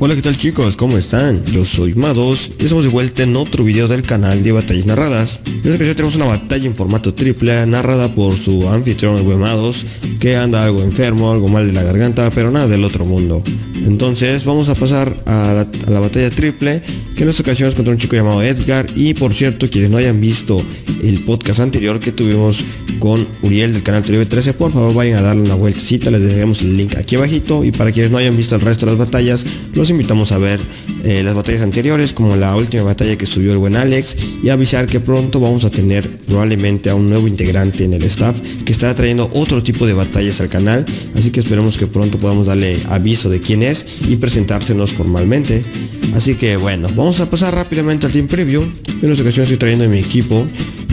Hola, ¿qué tal chicos? ¿Cómo están? Yo soy Mados y estamos de vuelta en otro video del canal de batallas narradas. En esta ocasión tenemos una batalla en formato triple narrada por su anfitrión, el buen Mados, que anda algo enfermo, algo mal de la garganta, pero nada del otro mundo. Entonces vamos a pasar a la batalla triple, que en esta ocasión es contra un chico llamado Edgar. Y por cierto, quienes no hayan visto el podcast anterior que tuvimos con Uriel del canal Toribe 13, por favor vayan a darle una vueltecita, les dejaremos el link aquí abajito. Y para quienes no hayan visto el resto de las batallas, los invitamos a ver las batallas anteriores, como la última batalla que subió el buen Alex, y avisar que pronto vamos a tener probablemente a un nuevo integrante en el staff que estará trayendo otro tipo de batallas al canal, así que esperemos que pronto podamos darle aviso de quién es y presentársenos formalmente. Así que bueno, vamos a pasar rápidamente al team preview. En esta ocasión estoy trayendo mi equipo,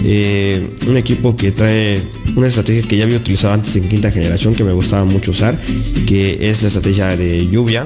un equipo que trae una estrategia que ya había utilizado antes en quinta generación, que me gustaba mucho usar, que es la estrategia de lluvia,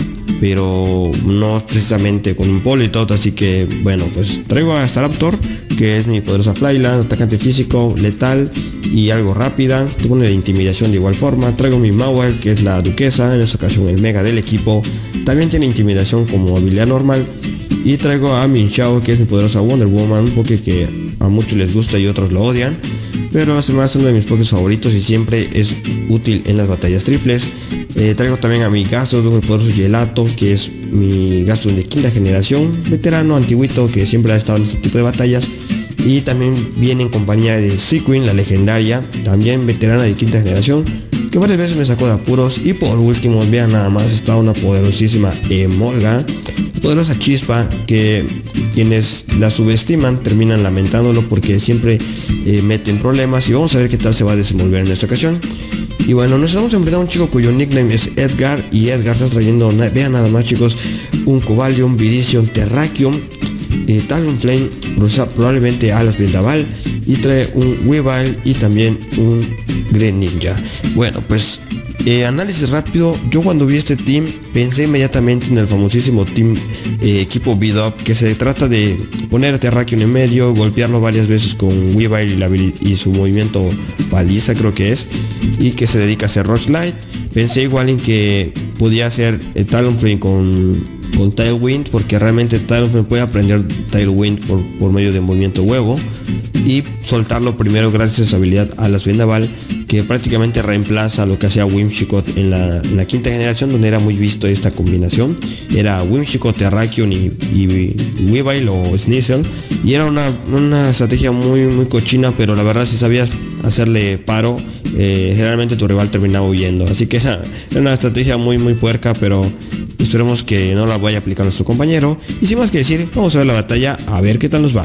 pero no precisamente con un Politoed. Así que bueno, pues traigo a Staraptor, que es mi poderosa Flyland, atacante físico, letal y algo rápida. Tengo una intimidación de igual forma. Traigo mi Mawile, que es la duquesa, en esta ocasión el mega del equipo, también tiene intimidación como habilidad normal. Y traigo a Minxiao, que es mi poderosa Wonder Woman, un Poké que a muchos les gusta y otros lo odian, pero además es uno de mis Pokés favoritos y siempre es útil en las batallas triples. Traigo también a mi Gastrodon, mi poderoso Gelato, que es mi Gastrodon de quinta generación, veterano antiguito que siempre ha estado en este tipo de batallas. Y también viene en compañía de Sequin, la legendaria, también veterana de quinta generación, que varias veces me sacó de apuros. Y por último, vean nada más, está una poderosísima Emolga, poderosa Chispa, que quienes la subestiman terminan lamentándolo porque siempre meten problemas. Y vamos a ver qué tal se va a desenvolver en esta ocasión. Y bueno, nos estamos enfrentando a un chico cuyo nickname es Edgar, y Edgar está trayendo, vean nada más chicos, un Cobalion, Virizion, Terrakion, Talonflame, probablemente Alas Vendaval, y trae un Weavile y también un Greninja. Bueno, pues análisis rápido. Yo cuando vi este team pensé inmediatamente en el famosísimo team equipo Beat Up, que se trata de poner a Terrakion en medio, golpearlo varias veces con Weavile y su movimiento paliza, creo que es, y que se dedica a hacer Rock Slide. Pensé igual en que podía hacer Talonflame con Tailwind, porque realmente Talonflame puede aprender Tailwind por medio de movimiento huevo, y soltarlo primero gracias a su habilidad Alas Vendaval, que prácticamente reemplaza lo que hacía Whimsicott en la quinta generación, donde era muy visto esta combinación. Era Whimsicott, Terrakion y Weavile o Sneasel, y era una estrategia muy cochina, pero la verdad si sabías hacerle paro, generalmente tu rival terminaba huyendo. Así que era una estrategia muy puerca, pero esperemos que no la vaya a aplicar nuestro compañero. Y sin más que decir, vamos a ver la batalla, a ver qué tal nos va.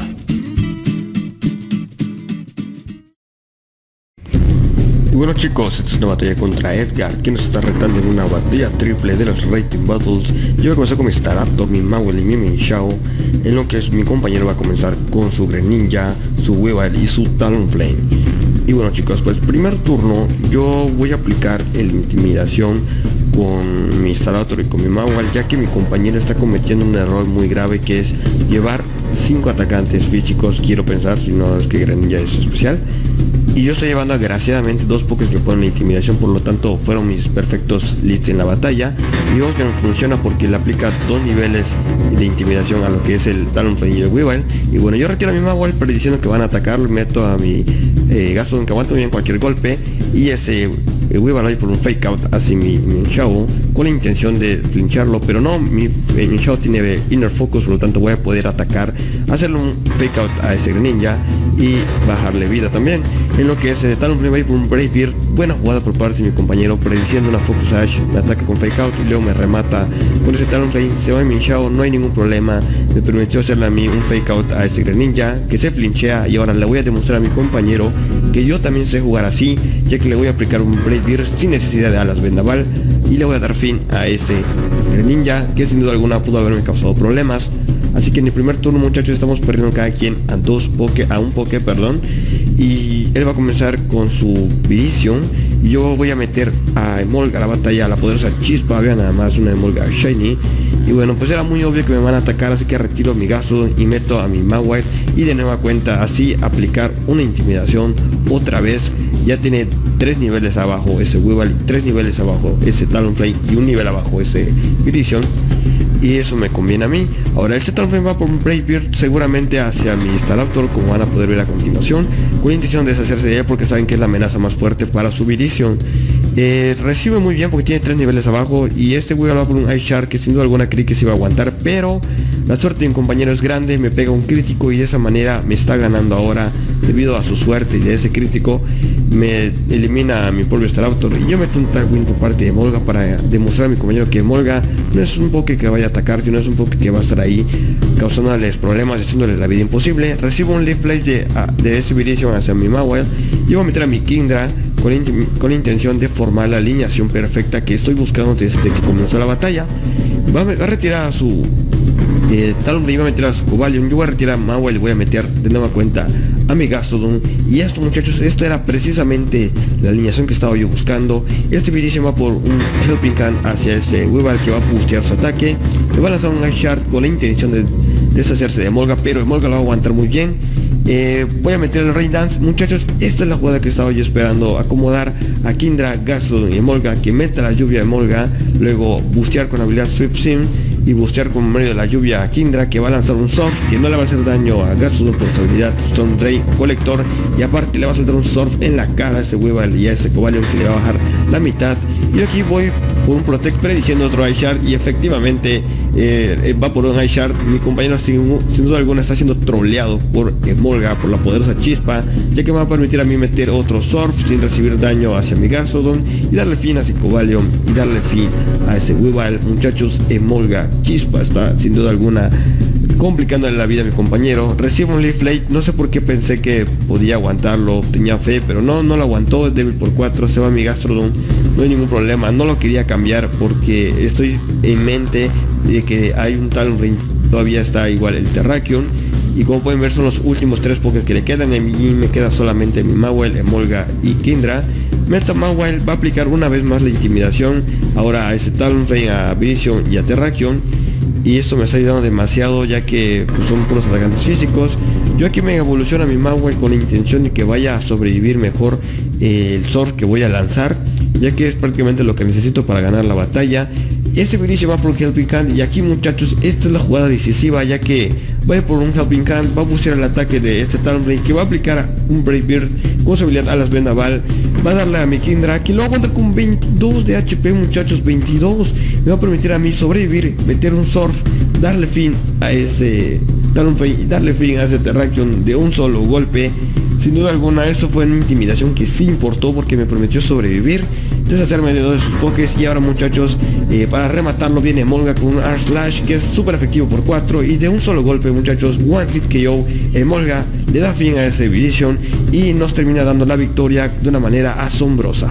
Y bueno chicos, esta es una batalla contra Edgar, quien nos está retando en una batalla triple de los Rating Battles. Yo voy a comenzar con mi Staraptor, mi Mawile y mi Minxiao, en lo que mi compañero va a comenzar con su Greninja, su Weavile y su Talonflame. Y bueno chicos, pues primer turno yo voy a aplicar el intimidación con mi Staraptor y con mi Mawile, ya que mi compañero está cometiendo un error muy grave, que es llevar 5 atacantes físicos, quiero pensar, si no es que Greninja es especial, y yo estoy llevando agraciadamente 2 Pokés que ponen la intimidación. Por lo tanto fueron mis perfectos leads en la batalla, y vemos que no funciona porque le aplica 2 niveles de intimidación a lo que es el Talonflame y el Weavile. Y bueno, yo retiro a mi Mawile prediciendo que van a atacarlo, meto a mi Gastrodon, que aguanta bien cualquier golpe, y ese Weavile ahí por un fake out hacia mi Minxiao con la intención de flincharlo, pero no, mi Minxiao tiene inner focus, por lo tanto voy a poder atacar, hacerle un fake out a ese Greninja y bajarle vida también. En lo que es Talonflame va por un Brave Bird, buena jugada por parte de mi compañero, prediciendo una Focus Ash, me ataca con fake out y luego me remata con ese Talonflame. Se va en Minxiao, no hay ningún problema, me permitió hacerle a mí un fake out a ese Greninja, que se flinchea, y ahora le voy a demostrar a mi compañero que yo también sé jugar así, ya que le voy a aplicar un Brave Bird sin necesidad de Alas Vendaval, y le voy a dar fin a ese Greninja, que sin duda alguna pudo haberme causado problemas. Así que en el primer turno muchachos estamos perdiendo cada quien a un Poké, y él va a comenzar con su Virizion, y yo voy a meter a Emolga a la batalla, a la poderosa Chispa. Vean nada más, una Emolga Shiny. Y bueno, pues era muy obvio que me van a atacar, así que retiro mi Gastrodon y meto a mi Mawile, y de nueva cuenta así aplicar una intimidación otra vez, ya tiene 3 niveles abajo ese Weavile, 3 niveles abajo ese Talonflame y un nivel abajo ese Virizion, y eso me conviene a mí. Ahora este Talonflame va por un Brave Bird seguramente hacia mi Staraptor, como van a poder ver a continuación, con la intención de deshacerse de ella porque saben que es la amenaza más fuerte para su Virizion. Recibe muy bien porque tiene 3 niveles abajo, y este Weavile va por un Ice Shard que sin duda alguna creí que se iba a aguantar, pero la suerte de un compañero es grande, me pega un crítico y de esa manera me está ganando ahora. Debido a su suerte y de ese crítico me elimina a mi propio Staraptor, y yo meto un Tailwind por parte de Emolga para demostrar a mi compañero que Emolga no es un Poké que vaya a atacar, sino es un Poké que va a estar ahí causándoles problemas y haciéndoles la vida imposible. Recibo un Leaf Blade de ese Virizion hacia mi Mawile y voy a meter a mi Kingdra con la intención de formar la alineación perfecta que estoy buscando desde que comenzó la batalla. Va a retirar a su Talonflame, va a meter a su Cobalion, yo voy a retirar a Mawile, voy a meter de nueva cuenta a mi Gastrodon. Y esto, muchachos, esta era precisamente la alineación que estaba yo buscando. Este Virizion va por un Helping Hand hacia ese Weavile que va a boostear su ataque, le va a lanzar un Ice Shard con la intención de deshacerse de Emolga, pero Emolga lo va a aguantar muy bien. Voy a meter el Rain Dance, muchachos. Esta es la jugada que estaba yo esperando, acomodar a Kingdra, Gastrodon y Emolga, que meta la lluvia a Emolga, luego boostear con habilidad Swift Sim y boostear con medio de la lluvia a Kingdra, que va a lanzar un Surf que no le va a hacer daño a Gastrodon por su habilidad Stone Drain Colector, y aparte le va a saltar un Surf en la cara a ese Weavile y a ese Cobalion que le va a bajar la mitad. Y aquí voy por un Protect prediciendo otro Ice Shard, y efectivamente va por un Ice Shard. Mi compañero sin duda alguna está siendo troleado por Emolga, por la poderosa chispa, ya que me va a permitir a mí meter otro Surf sin recibir daño hacia mi Gastrodon y darle fin a ese Cobalion y darle fin a ese Weavile. Muchachos, Emolga chispa está sin duda alguna complicándole la vida a mi compañero. Recibo un Leaf Blade, no sé por qué pensé que podía aguantarlo, tenía fe, pero no lo aguantó, es débil por 4, se va mi Gastrodon, no hay ningún problema, no lo quería cambiar porque estoy en mente de que hay un Talonflame, todavía está igual el Terrakion, y como pueden ver son los últimos 3 Pokés que le quedan, y me queda solamente mi Mawile, Emolga y Kingdra. Meta Mawile, va a aplicar una vez más la intimidación ahora a ese Talonflame, a Virizion y a Terrakion, y esto me está ayudando demasiado, ya que pues, son puros atacantes físicos. Yo aquí me evoluciono a mi Mawile con la intención de que vaya a sobrevivir mejor el Surf que voy a lanzar, ya que es prácticamente lo que necesito para ganar la batalla. Ese Virizion va por un Helping Hand, y aquí, muchachos, esta es la jugada decisiva, ya que va a ir por un Helping Hand, va a buscar el ataque de este Talonflame, que va a aplicar un Brave Bird con su habilidad Alas Vendaval, va a darle a mi Kingdra, que lo aguanta con 22 de HP, muchachos, 22, me va a permitir a mí sobrevivir, meter un Surf, darle fin a ese Talonflame y darle fin a ese Terrakion de un solo golpe. Sin duda alguna, eso fue una intimidación que sí importó porque me permitió sobrevivir, deshacerme de 2 de sus pokés. Y ahora, muchachos, para rematarlo viene Emolga con un Air Slash que es súper efectivo por 4, y de un solo golpe, muchachos, One Hit KO, Emolga le da fin a ese Virizion y nos termina dando la victoria de una manera asombrosa.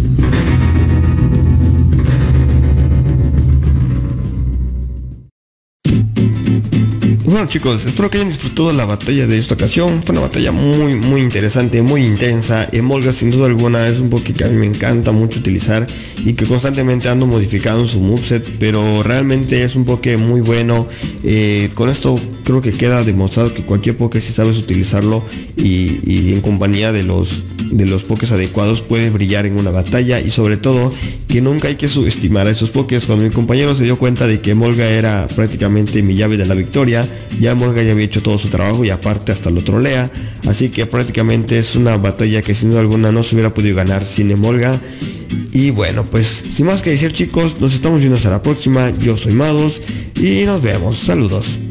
Bueno, chicos, espero que hayan disfrutado la batalla de esta ocasión. Fue una batalla muy interesante, muy intensa. Emolga sin duda alguna es un Poké que a mí me encanta mucho utilizar y que constantemente ando modificando su moveset, pero realmente es un Poké muy bueno. Con esto creo que queda demostrado que cualquier Poké, si sabes utilizarlo y en compañía de los Pokés adecuados, puede brillar en una batalla. Y sobre todo que nunca hay que subestimar a esos Pokés. Cuando mi compañero se dio cuenta de que Emolga era prácticamente mi llave de la victoria, ya Emolga ya había hecho todo su trabajo y aparte hasta lo trolea, así que prácticamente es una batalla que sin duda alguna no se hubiera podido ganar sin Emolga. Y bueno, pues sin más que decir, chicos, nos estamos viendo hasta la próxima. Yo soy Mados y nos vemos. Saludos.